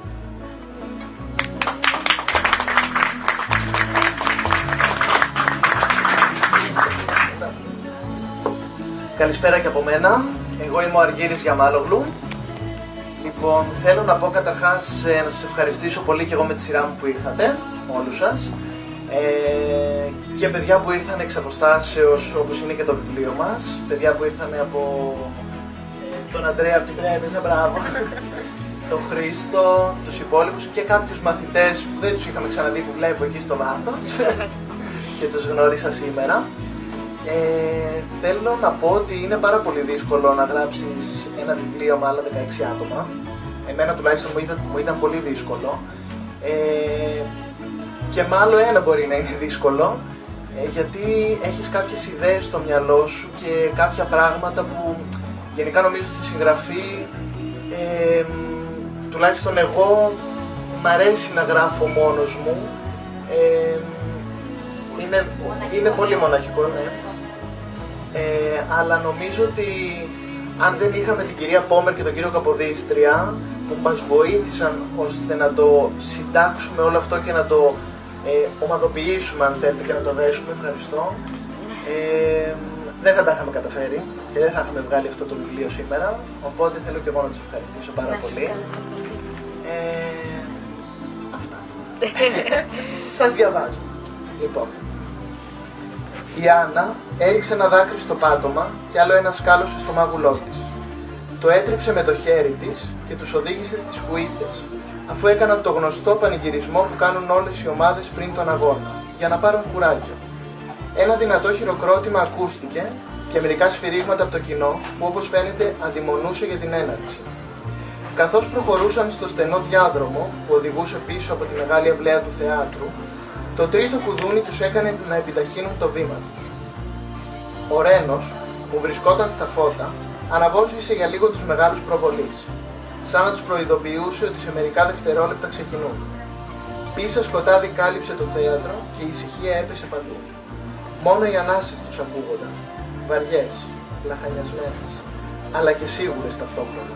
Καλησπέρα και από μένα. Εγώ είμαι ο Αργύρης Γιαμάλογλου. Λοιπόν, θέλω να πω καταρχάς να σας ευχαριστήσω πολύ και εγώ με τη σειρά μου που ήρθατε, όλους σας. Ε, και παιδιά που ήρθαν εξ αποστάσεως, όπως είναι και το βιβλίο μας. Παιδιά που ήρθαν από ε, τον Ανδρέα από την Πρέμιζα, μπράβο. Τον Χρήστο, τους υπόλοιπους και κάποιους μαθητές που δεν τους είχαμε ξαναδεί που βλέπω εκεί στο βάθος και τους γνώρισα σήμερα. Ε, θέλω να πω ότι είναι πάρα πολύ δύσκολο να γράψεις ένα βιβλίο με άλλα δεκαέξι άτομα. Εμένα τουλάχιστον μου ήταν, μου ήταν πολύ δύσκολο. Ε, και μάλλον ένα μπορεί να είναι δύσκολο, ε, γιατί έχεις κάποιες ιδέες στο μυαλό σου και κάποια πράγματα που γενικά νομίζω στη συγγραφή, ε, τουλάχιστον εγώ, μ' αρέσει να γράφω μόνος μου. Ε, είναι, είναι πολύ μοναχικό, ναι. Ε, αλλά νομίζω ότι αν δεν είχαμε την κυρία Πόμερ και τον κύριο Καποδίστρια που μας βοήθησαν ώστε να το συντάξουμε όλο αυτό και να το ε, ομαδοποιήσουμε, αν θέλετε, και να το δέσουμε, ευχαριστώ, ε, δεν θα τα είχαμε καταφέρει και δεν θα είχαμε βγάλει αυτό το βιβλίο σήμερα, οπότε θέλω και εγώ να τους ευχαριστήσω πάρα πολύ. Ε, αυτά. Σας διαβάζω. Λοιπόν, η Άννα έριξε ένα δάκρυ στο πάτωμα και άλλο ένα σκάλωσε στο μάγουλό της. Το έτριψε με το χέρι της και τους οδήγησε στις χουίτες, αφού έκαναν το γνωστό πανηγυρισμό που κάνουν όλες οι ομάδες πριν τον αγώνα, για να πάρουν κουράγιο. Ένα δυνατό χειροκρότημα ακούστηκε και μερικά σφυρίγματα από το κοινό, που όπως φαίνεται αντιμονούσε για την έναρξη. Καθώς προχωρούσαν στο στενό διάδρομο που οδηγούσε πίσω από τη μεγάλη αυλαία του θεάτρου, το τρίτο κουδούνι τους έκανε να επιταχύνουν το βήμα τους. Ο Ρένος, που βρισκόταν στα φώτα, αναβόσβησε για λίγο τους μεγάλους προβολείς. σαν να τους προειδοποιούσε ότι σε μερικά δευτερόλεπτα ξεκινούν. Πίσα σκοτάδι κάλυψε το θέατρο και η ησυχία έπεσε παντού. Μόνο οι ανάσες τους ακούγονταν, βαριές, λαχανιασμένες, αλλά και σίγουρες ταυτόχρονα.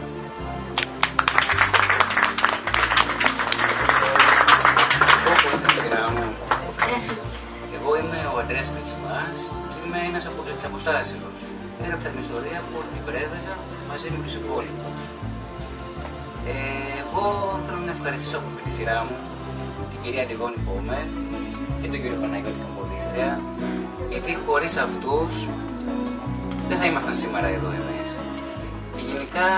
Εγώ είμαι ο Αντρέας Κριτσιμάς και είμαι ένας από τους εξαποστάσεως. Έγραψα την ιστορία που την πρέβεζα μαζί με τους υπόλοιπους. Ε, εγώ θέλω να ευχαριστήσω από τη σειρά μου την κυρία Αντιγόνη Πόμερ και τον κύριο Παναγιώτη Καμποδίστρια, γιατί χωρίς αυτούς δεν θα ήμασταν σήμερα εδώ εμείς. Και γενικά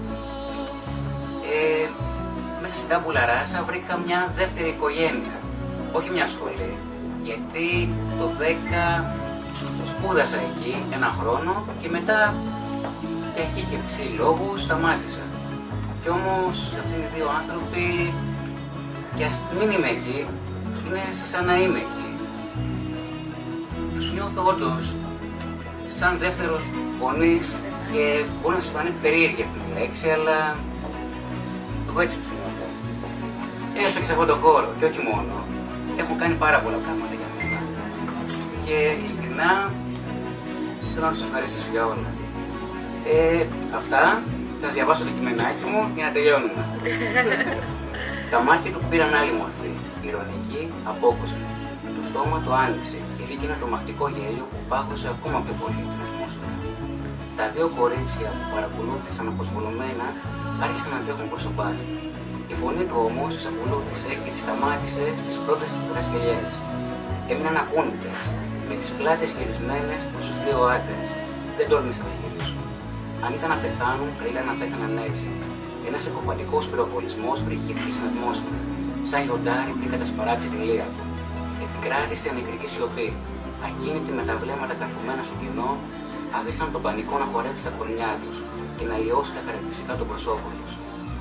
ε, μέσα στην Τάμπουλα Ράσα βρήκα μια δεύτερη οικογένεια, όχι μια σχολή, γιατί το δέκα σπούδασα εκεί ένα χρόνο και μετά για αρχή και ψή λόγου σταμάτησα. Κι όμως αυτοί οι δύο άνθρωποι, κι ας μην είμαι εκεί, είναι σαν να είμαι εκεί. Τους νιώθω όντως σαν δεύτερος γονείς και μπορεί να σας φανεί περίεργη αυτή τη λέξη, αλλά εγώ έτσι τους νιώθω. Έστω και σε αυτόν τον χώρο, και όχι μόνο. Έχουν κάνει πάρα πολλά πράγματα για μένα. Και ειλικρινά θέλω να τους ευχαριστήσω για όλα. Ε, αυτά, θα σας διαβάσω το κειμενάκι μου για να τελειώνουμε. Τα μάτια του πήραν άλλη μορφή, ειρωνική, απόκοσμη. Το στόμα του άνοιξε και βγήκε ένα τρομακτικό γέλιο που πάγωσε ακόμα πιο πολύ την ατμόσφαιρα. Τα δύο κορίτσια που παρακολούθησαν αποσβολωμένα άρχισαν να τρέχουν προς το πάρτι. Η φωνή του όμως τις ακολούθησε και τις σταμάτησε στις πρώτες δρασκελιές. Έμειναν ακούνητες, με τις πλάτες γυρισμένες προς τους δύο άντρες. Δεν τόλμησαν να γυρίσουν. Αν ήταν να πεθάνουν, καλύτερα να πέθαναν έτσι. Ένας εκοφαντικός πυροβολισμός βρυχήθηκε στην ατμόσφαιρα, σαν λιοντάρι πριν κατασπαράξει την λία του. Επικράτησε νεκρική σιωπή. Ακίνητοι με τα βλέμματα καρφωμένα στο κοινό, άφησαν τον πανικό να χορέψει τα κορμιά τους και να λιώσει τα χαρακτηριστικά των προσώπων τους.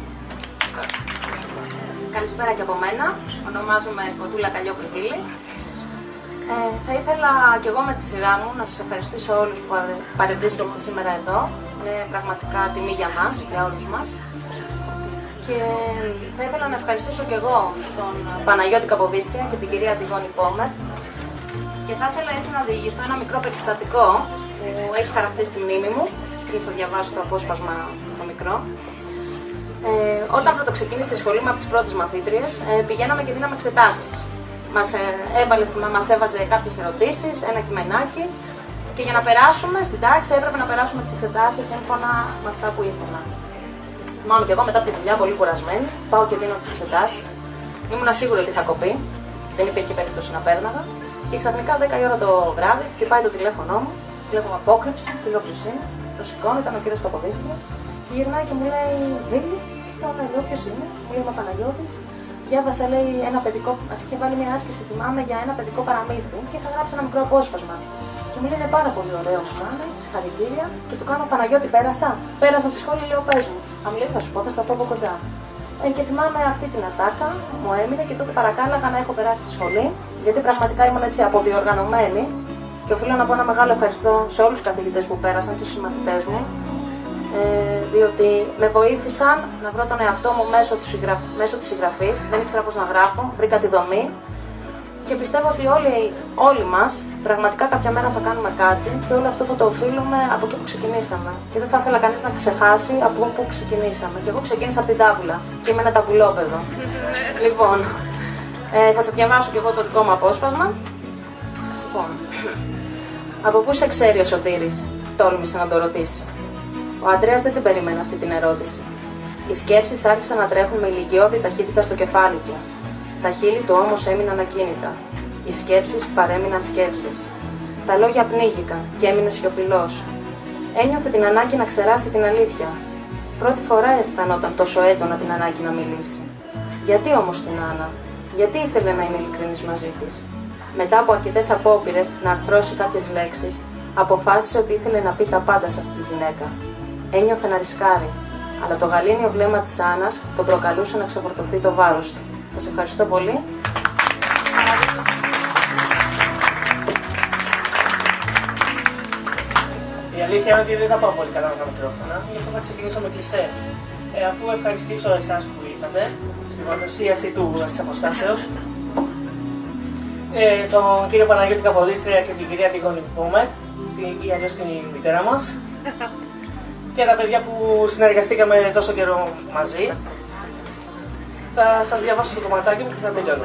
Καλησπέρα και από μένα. Ονομάζομαι Κοντούλα Καλλιόπρυβίλη. Ε, θα ήθελα και εγώ με τη σειρά μου να σας ευχαριστήσω όλους που παρευρίσκεστε σήμερα εδώ. Είναι πραγματικά τιμή για μας, για όλους μας. Και θα ήθελα να ευχαριστήσω και εγώ τον Παναγιώτη Καποδίστρια και την κυρία Αντιγόνη Πόμερ. Και θα ήθελα έτσι να διηγηθώ ένα μικρό περιστατικό που έχει χαρακτήσει στη μνήμη μου και θα διαβάσω το απόσπασμα το μικρό. Ε, όταν πρώτο ξεκίνησε η σχολή μου από τις πρώτες μαθήτριες, ε, πηγαίναμε και δίναμε εξετάσεις. Μας, ε, έβαλε, μας έβαζε κάποιες ερωτήσεις, ένα κειμενάκι και για να περάσουμε στην τάξη έπρεπε να περάσουμε τις εξετάσεις σύμφωνα με αυτά που ήθελα. Μάλλον και εγώ μετά από τη δουλειά, πολύ κουρασμένη, πάω και δίνω τις εξετάσεις. Ήμουν σίγουρη ότι είχα κοπεί, δεν υπήρχε περίπτωση να πέρναγα. Και ξαφνικά δέκα η ώρα το βράδυ χτυπάει το τηλέφωνό μου, βλέπω απόκρυψη, φίλο ποιος είναι, το σηκώνω, ήταν ο κύριος Καποδίστριας και γυρνάει και μου λέει: Βίλη, λέω: ναι, λέω ποιος είναι, μου λέει: Είμαι ο Παναγιώτης. Διάβασα, λέει, ένα παιδικό, μας είχε βάλει μια άσκηση, θυμάμαι, για ένα παιδικό παραμύθι και είχα γράψει ένα μικρό απόσπασμα. Και μου λέει: Είναι πάρα πολύ ωραίο, μου κάνει, συγχαρητήρια. Και του κάνω: Παναγιώτη, πέρασα. Πέρασα στη σχόλη, λέω: Πες μου. Αν μου λέει: Θα σου πω, θα στα πω από κοντά. Ε, και θυμάμαι αυτή την ατάκα, μου έμεινε και τότε παρακάλαγα να έχω περάσει στη σχολή, γιατί πραγματικά ήμουν έτσι αποδιοργανωμένη. Και οφείλω να πω ένα μεγάλο ευχαριστώ σε όλους τους καθηγητές που πέρασαν και στους συμμαθητές μου, ε, διότι με βοήθησαν να βρω τον εαυτό μου μέσω, του συγγραφ... μέσω της συγγραφής. Δεν ήξερα πώς να γράφω, βρήκα τη δομή. Και πιστεύω ότι όλοι, όλοι μας πραγματικά κάποια μέρα θα κάνουμε κάτι και όλο αυτό θα το οφείλουμε από εκεί που ξεκινήσαμε. Και δεν θα ήθελα κανείς να ξεχάσει από όπου ξεκινήσαμε. Και εγώ ξεκίνησα από την τάμπουλα και είμαι ένα ταμπουλόπεδο. Λοιπόν, ε, θα σας διαβάσω και εγώ το δικό μου απόσπασμα. Λοιπόν, από πού σε ξέρει ο Σωτήρης, τόλμησε να το ρωτήσει. Ο Αντρέας δεν την περίμενε αυτή την ερώτηση. Οι σκέψεις άρχισαν να τρέχουν με ηλικιώδη ταχύτητα στο κεφάλι του. Τα χείλη του όμως έμειναν ακίνητα. Οι σκέψεις παρέμειναν σκέψεις. Τα λόγια πνίγηκαν και έμεινε σιωπηλός. Ένιωθε την ανάγκη να ξεράσει την αλήθεια. Πρώτη φορά αισθανόταν τόσο έντονα την ανάγκη να μιλήσει. Γιατί όμως την Άννα, γιατί ήθελε να είναι ειλικρινής μαζί της. Μετά από αρκετές απόπειρες να αρθρώσει κάποιες λέξεις, αποφάσισε ότι ήθελε να πει τα πάντα σε αυτή τη γυναίκα. Ένιωθε να ρισκάρει, αλλά το γαλήνιο βλέμμα της Άννας τον προκαλούσε να ξεφορτωθεί το βάρος του. Σας ευχαριστώ πολύ. Η αλήθεια είναι ότι δεν θα πάω πολύ καλά με τα μικρόφωνα, γι' αυτό θα ξεκινήσω με κλισέ. Ε, αφού ευχαριστήσω εσάς που ήρθατε στην παρουσίαση του Εξ Αποστάσεως, ε, τον κύριο Παναγιώτη Καποδίστρια και την κυρία Τιγόνη Πόμερ, ή αλλιώς την μητέρα μας, και τα παιδιά που συνεργαστήκαμε τόσο καιρό μαζί. Θα σας διαβάσω το κομματάκι μου και θα τελειώνω.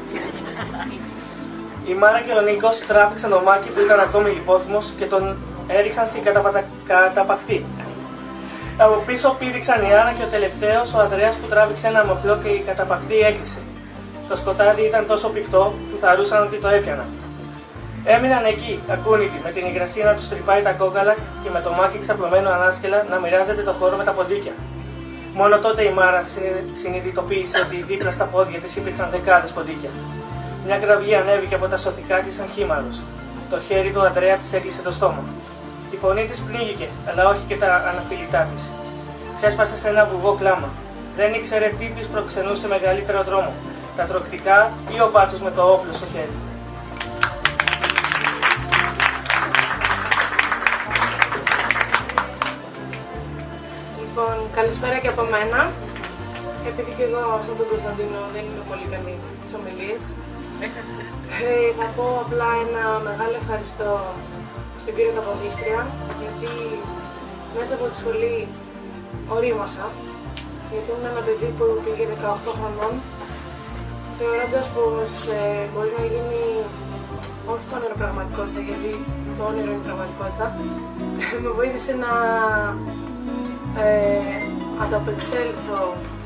Η Μάρα και ο Νίκος τράβηξαν τον Μάκη που ήταν ακόμη λιπόθυμος και τον έριξαν στην καταπατα... καταπακτή. Από πίσω πήδηξαν η Άννα και ο τελευταίος, ο Ανδρέας, που τράβηξε ένα μοχλό και η καταπακτή έκλεισε. Το σκοτάδι ήταν τόσο πυκτό που θαρούσαν ότι το έπιαναν. Έμειναν εκεί, ακούνητοι, με την υγρασία να τους τρυπάει τα κόκαλα και με το Μάκη ξαπλωμένο ανάσκελα να μοιράζεται το χώρο με τα ποντίκια. Μόνο τότε η Μάρα συνειδητοποίησε ότι δίπλα στα πόδια της υπήρχαν δεκάδες ποντίκια. Μια κραυγή ανέβηκε από τα σωθικά της σαν χήμαρος. Το χέρι του Ανδρέα της έκλεισε το στόμα. Η φωνή της πνίγηκε, αλλά όχι και τα αναφιλητά της. Ξέσπασε σε ένα βουβό κλάμα. Δεν ήξερε τι της προξενούσε μεγαλύτερο τρόμο, τα τροκτικά ή ο πάτος με το όπλο στο χέρι. Λοιπόν, καλησπέρα και από μένα. Επειδή και εγώ, σαν τον Κωνσταντίνο, δεν είμαι πολύ καλή στις ομιλίες, ε, θα πω απλά ένα μεγάλο ευχαριστώ στον κύριο Καποδίστρια, γιατί μέσα από τη σχολή ορίμασα, γιατί ήμουν ένα παιδί που πήγε δεκαοκτώ χρονών, θεωρώντας πως ε, μπορεί να γίνει όχι το όνειρο πραγματικότητα, γιατί το όνειρο είναι πραγματικότητα. Με βοήθησε να ε, ανταπεξέλθω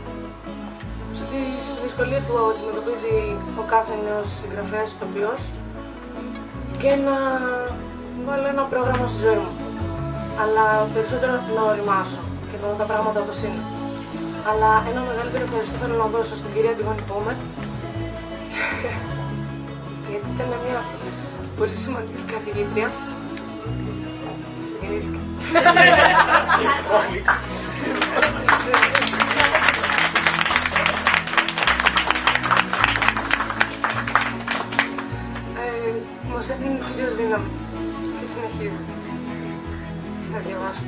στις δυσκολίες που αντιμετωπίζει ο κάθε νέος συγγραφέας ηθοποιός και να βάλω ένα πρόγραμμα στη ζωή μου. Αλλά περισσότερο να οριμάσω και να δω τα πράγματα όπως είναι. Αλλά ένα μεγαλύτερο ευχαριστώ θέλω να δώσω στην κυρία Τιγόνη Πόμερ, γιατί ήταν μια πολύ σημαντική καθηγήτρια. Συγκινήθηκα. Μας έδινε κυρίως δύναμη και συνεχίζει. Θα διαβάσω.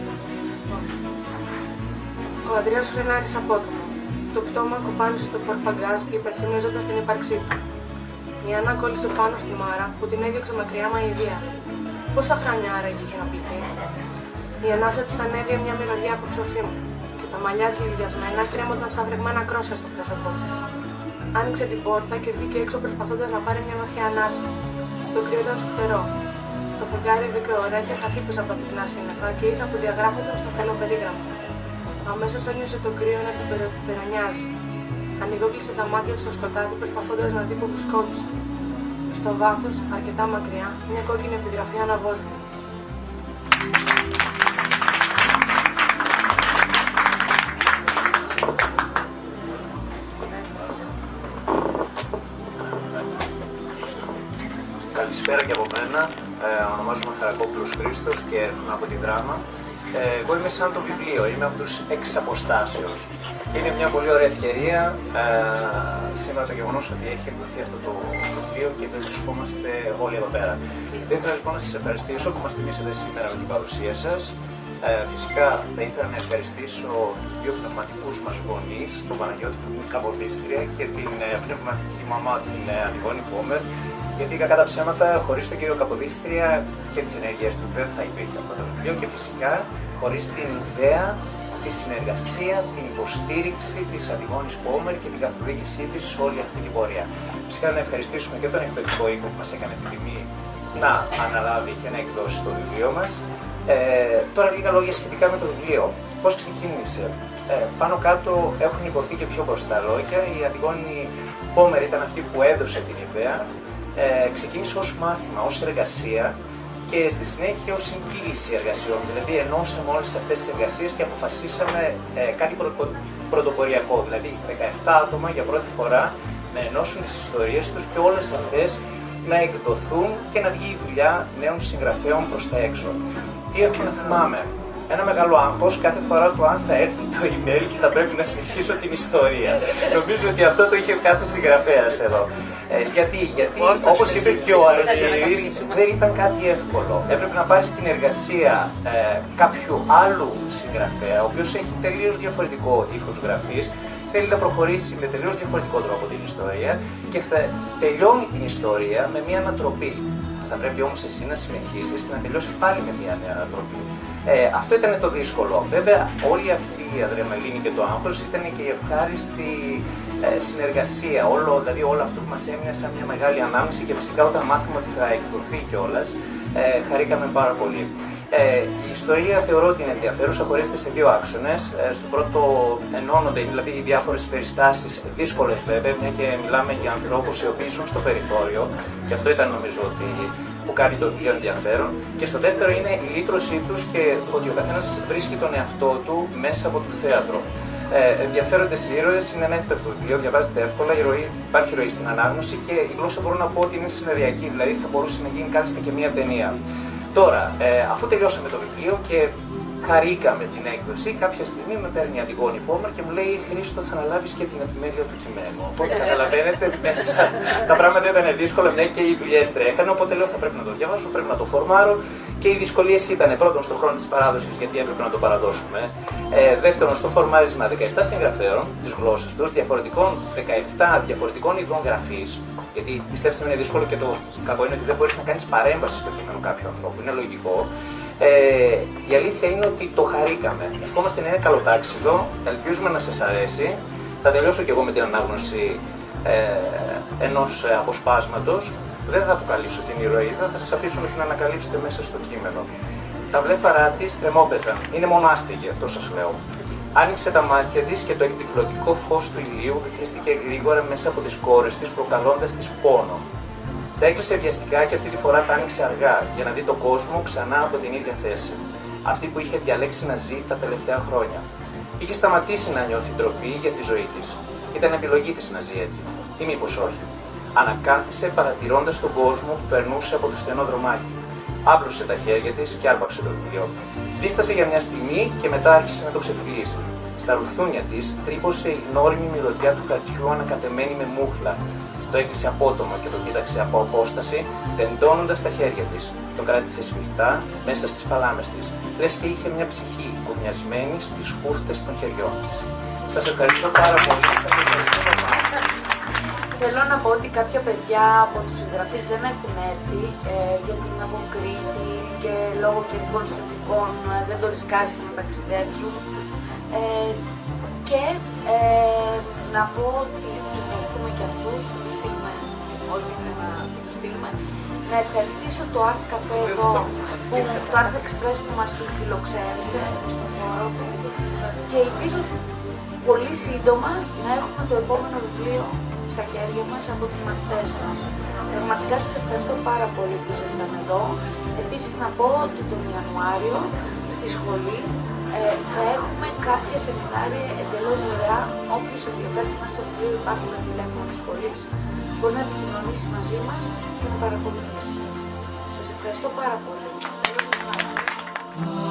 Ο Ανδρέας φρενάρισε απότομα. Το πτώμα κοπάνισε στο πορπαγκάζ υπερθυμίζοντας την ύπαρξή του. Η Άννα κόλλησε πάνω στη Μάρα που την έδιωξε μακριά μα η Ιδία. Πόσα χρόνια άρα είχε να πληθεί. Η ανάσα της ανέβηκε μια μυρωδιά από ψοφή μου και τα μαλλιά σλιδιασμένα κρέμονταν σαν βρεγμένα κρόσια στο πρόσωπό της. Άνοιξε την πόρτα και βγήκε έξω προσπαθώντας να πάρει μια βαθιά ανάσα. Το κρύο ήταν σκουτερό. Το φεγγάρι εδώ και ώρα είχε χαθεί πίσω από τα πυκνά σύννεφα και ίσα που διαγράφονταν στο θέλω περίγραμμα. Αμέσως ένιωσε το κρύο να την περονιάζει. Ανοιγόκλεισε τα μάτια στο σκοτάδι προσπαθώντας να δει που βρισκόντουσε. Στο βάθος, αρκετά μακριά, μια κόκκινη επιγραφή αναβόζωνε. Καλησπέρα και από μένα. Ε, ονομάζομαι Χαρακόπουλος Χρήστος και έρχομαι από τη Δράμα. Ε, εγώ είμαι σαν το βιβλίο, είμαι από τους Εξ Αποστάσεως. Και είναι μια πολύ ωραία ευκαιρία ε, σήμερα το γεγονός ότι έχει εκδοθεί αυτό το βιβλίο και δεν βρισκόμαστε όλοι εδώ πέρα. Θα ήθελα λοιπόν να σας ευχαριστήσω που μας τιμήσατε σήμερα με την παρουσία σας. Ε, φυσικά θα ήθελα να ευχαριστήσω τους δύο πνευματικούς μας γονείς, τον Παναγιώτη που είναι Καποδίστρια και την ε, πνευματική μαμά, την ε, Τιγόνη Πόμερ, γιατί κακά τα ψέματα, χωρίς τον κύριο Καποδίστρια και τις ενέργειες του δεν θα υπήρχε αυτό το βιβλίο και φυσικά χωρίς την ιδέα, τη συνεργασία, την υποστήριξη της Αντιγόνης Πόμερ και την καθοδήγησή της σε όλη αυτή την πορεία. Φυσικά να ευχαριστήσουμε και τον εκδοτικό οίκο που μας έκανε την τιμή να αναλάβει και να εκδώσει το βιβλίο μας. Ε, τώρα λίγα λόγια σχετικά με το βιβλίο. Πώς ξεκίνησε. Ε, πάνω κάτω έχουν υποθεί και πιο μπροστά λόγια. Η Αντιγόνη Πόμερ ήταν αυτή που έδωσε την ιδέα. Ε, ξεκίνησε ως μάθημα, ως εργασία και στη συνέχεια ως συγκίνηση εργασιών. Δηλαδή ενώσαμε όλες αυτές τις εργασίες και αποφασίσαμε ε, κάτι πρω, πρωτοποριακό. Δηλαδή δεκαεπτά άτομα για πρώτη φορά να ενώσουν τις ιστορίες τους και όλες αυτές να εκδοθούν και να βγει η δουλειά νέων συγγραφέων προς τα έξω. Τι έχω να θυμάμαι. ένα μεγάλο άγχος κάθε φορά του αν θα έρθει το email και θα πρέπει να συνεχίσω την ιστορία. Νομίζω ότι αυτό το είχε κάθε συγγραφέας εδώ. Ε, γιατί, γιατί όπως είπε και ο Αργύρης, δεν ήταν κάτι εύκολο. Έπρεπε να πάρει στην εργασία ε, κάποιου άλλου συγγραφέα, ο οποίος έχει τελείως διαφορετικό ύφος γραφής, θέλει να προχωρήσει με τελείως διαφορετικό τρόπο την ιστορία και θα τελειώνει την ιστορία με μια ανατροπή. Θα πρέπει όμως εσύ να συνεχίσεις και να τελειώσει πάλι με μια νέα ανατροπή. Ε, αυτό ήταν το δύσκολο. Βέβαια, όλη αυτή η αδρεναλίνη και το άγχος ήταν και η ευχάριστη ε, συνεργασία. Όλο, δηλαδή, όλο αυτό που μας έμεινε σαν μια μεγάλη ανάμνηση και φυσικά όταν μάθαμε ότι θα εκδοθεί κιόλας, ε, χαρήκαμε πάρα πολύ. Ε, η ιστορία θεωρώ ότι είναι ενδιαφέρουσα, χωρίζεται σε δύο άξονες. Ε, στο πρώτο ενώνονται δηλαδή οι διάφορες περιστάσεις, δύσκολες βέβαια, μια και μιλάμε για ανθρώπους οι οποίοι ζουν στο περιθώριο, και αυτό ήταν νομίζω ότι που κάνει το βιβλίο ενδιαφέρον. Και στο δεύτερο είναι η λύτρωσή τους και ότι ο καθένας βρίσκει τον εαυτό του μέσα από το θέατρο. Ε, ενδιαφέροντες οι ήρωες, είναι ένα εύπεπτο βιβλίο, διαβάζεται εύκολα, η ροή, υπάρχει ροή στην ανάγνωση και η γλώσσα μπορώ να πω ότι είναι συνεργειακή, δηλαδή θα μπορούσε να γίνει κάλλιστα και μια ταινία. Τώρα, ε, αφού τελειώσαμε το βιβλίο και χαρήκαμε την έκδοση, κάποια στιγμή με παίρνει η Αντιγόνη Πόμερ και μου λέει: Χρήστο, θα αναλάβεις και την επιμέλεια του κειμένου. Οπότε καταλαβαίνετε, μέσα τα πράγματα ήταν δύσκολα, ναι, και οι δουλειές τρέχανε. Οπότε λέω: θα πρέπει να το διαβάσω, πρέπει να το φορμάρω. Και οι δυσκολίες ήταν πρώτον στον χρόνο της παράδοσης, γιατί έπρεπε να το παραδώσουμε. Ε, δεύτερον, στο φορμάρισμα δεκαεπτά συγγραφέων, τις γλώσσες τους, διαφορετικών, δεκαεπτά διαφορετικών ειδών γραφής. Γιατί πιστέψτε με, είναι δύσκολο και το κακό είναι ότι δεν μπορείς να κάνεις παρέμβαση στο κείμενο κάποιου ανθρώπου. Είναι λογικό. Ε, η αλήθεια είναι ότι το χαρήκαμε. Ευχόμαστε να είναι καλοτάξιδο, ελπίζουμε να σας αρέσει. Θα τελειώσω κι εγώ με την ανάγνωση ε, ενός αποσπάσματος. Δεν θα αποκαλύψω την ηρωίδα, θα σας αφήσω να την ανακαλύψετε μέσα στο κείμενο. Τα βλέφαρά της τρεμόπαιζαν. Είναι μόνο άστεγη, αυτό σας λέω. Άνοιξε τα μάτια της και το εκτυφλωτικό φως του ηλίου βυθίστηκε γρήγορα μέσα από τις κόρες της, προκαλώντας της πόνο. Τα έκλεισε βιαστικά και αυτή τη φορά τα άνοιξε αργά, για να δει τον κόσμο ξανά από την ίδια θέση. Αυτή που είχε διαλέξει να ζει τα τελευταία χρόνια. Είχε σταματήσει να νιώθει ντροπή για τη ζωή της. Ήταν επιλογή της να ζει έτσι. Ή μήπως όχι. Ανακάθισε παρατηρώντας τον κόσμο που περνούσε από το στενό δρομάκι. Άπλωσε τα χέρια της και άρπαξε το βιβλίο. Δίστασε για μια στιγμή και μετά άρχισε να το ξεφυλίσει. Στα ρουθούνια της τρύπωσε η γνώριμη μυρωδιά του χαρτιού ανακατεμένη με μούχλα. Το έκλεισε απότομα και το κοίταξε από απόσταση, τεντώνοντας τα χέρια της. Το κράτησε σφιχτά μέσα στις παλάμες της, λες και είχε μια ψυχή κουρνιασμένη στις χούρτες των χεριών της. Σας ευχαριστώ πάρα πολύ. Θέλω να πω ότι κάποια παιδιά από τους συγγραφείς δεν έχουν έρθει ε, γιατί είναι από Κρήτη και λόγω καιρικών συνθηκών ε, δεν το ρισκάρισαν να ταξιδέψουν. Ε, και ε, να πω ότι τους ευχαριστούμε και αυτούς, θα τους στείλουμε, όχι να τους στείλουμε. Να ευχαριστήσω το Art Café εδώ, που, το Art Express που μας φιλοξένησε στον χώρο του και ελπίζω πολύ σύντομα να έχουμε το επόμενο βιβλίο στα χέρια μας από τους μαθητές μας. Πραγματικά σας ευχαριστώ πάρα πολύ που ήσασταν εδώ. Επίσης να πω ότι τον Ιανουάριο στη σχολή ε, θα έχουμε κάποια σεμινάρια εντελώς δωρεάν. Όποιος ενδιαφέρεται να στο βιβλίο υπάρχουν τηλέφωνο της σχολής, μπορεί να επικοινωνήσει μαζί μας και να παρακολουθήσει. Σας ευχαριστώ πάρα πολύ.